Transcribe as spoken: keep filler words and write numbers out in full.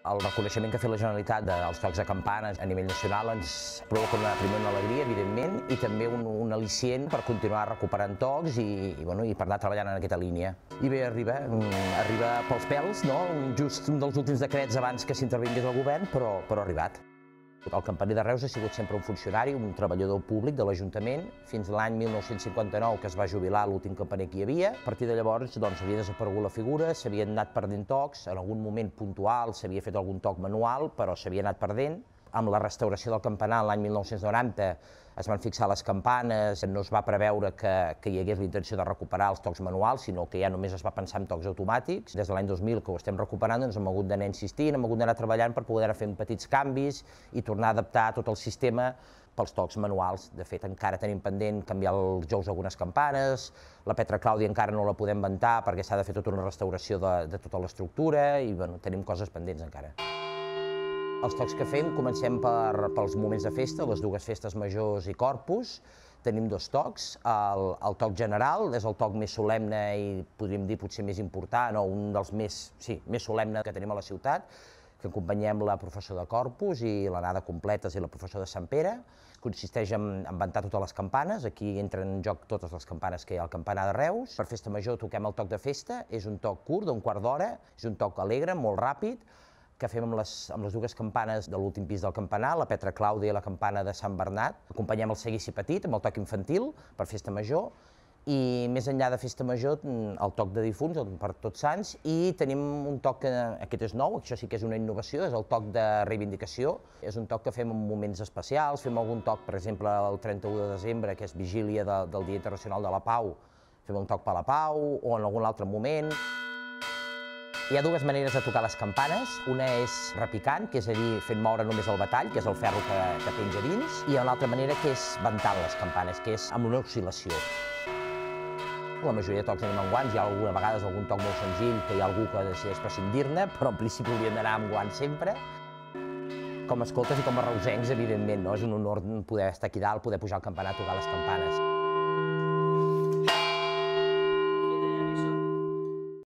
El reconeixement que ha fet la Generalitat dels tocs de campanes a nivell nacional ens provoca una, primer una alegria, evidentment, i també un, un al·licient per continuar recuperant tocs i, i, bueno, i per anar treballant en aquesta línia. I bé, arriba, arriba pels pèls, no? Just un dels últims decrets abans que s'intervingués el govern, però, però ha arribat. El campaner de Reus ha sigut sempre un funcionari, un treballador públic de l'Ajuntament, fins l'any mil nou-cents cinquanta-nou, que es va jubilar l'últim campaner que hi havia. A partir de llavors doncs, havia desaparegut la figura, s'havien anat perdent tocs, en algun moment puntual s'havia fet algun toc manual, però s'havia anat perdent. Amb la restauració del campanar l'any mil nou-cents noranta es van fixar les campanes, no es va preveure que, que hi hagués la intenció de recuperar els tocs manuals, sinó que ja només es va pensar en tocs automàtics. Des de l'any dos mil que ho estem recuperant, ens hem hagut d'anar insistint, hem hagut d'anar treballant per poder anar fent petits canvis i tornar a adaptar tot el sistema pels tocs manuals. De fet, encara tenim pendent canviar els jous algunes campanes, la Petra Clàudia encara no la podem inventar perquè s'ha de fer tota una restauració de, de tota l'estructura i bueno, tenim coses pendents encara. Els tocs que fem comencem per, pels moments de festa, les dues festes majors i Corpus. Tenim dos tocs. El, el toc general és el toc més solemne i podríem dir potser més important o un dels més, sí, més solemne que tenim a la ciutat, que acompanyem la processó de Corpus i l'anada completes i la processó de Sant Pere. Consisteix en, en ventar totes les campanes, aquí entren en joc totes les campanes que hi ha al campanar de Reus. Per festa major toquem el toc de festa, és un toc curt d'un quart d'hora, és un toc alegre, molt ràpid, que fem amb les, amb les dues campanes de l'últim pis del campanar, la Petra Clàudia i la campana de Sant Bernat. Acompanyem el seguici petit amb el toc infantil per festa major i més enllà de festa major el toc de difunts per Tots Sants i tenim un toc que aquest és nou, això sí que és una innovació, és el toc de reivindicació. És un toc que fem en moments especials, fem algun toc, per exemple, el trenta-u de desembre, que és vigília de, del Dia Internacional de la Pau, fem un toc per la pau o en algun altre moment. Hi ha dues maneres de tocar les campanes. Una és repicant, que és a dir, fent moure només el batall, que és el ferro que, que penja dins, i una altra manera que és ventant les campanes, que és amb una oscil·lació. La majoria de tocs anem amb guants, hi ha alguna vegades algun toc molt senzill que hi ha algú que decideix prescindir-ne, però en principi hauríem d'anar amb guants sempre. Com a escoltes i com a reusencs, evidentment, no? És un honor poder estar aquí dalt, poder pujar al campanar a tocar les campanes.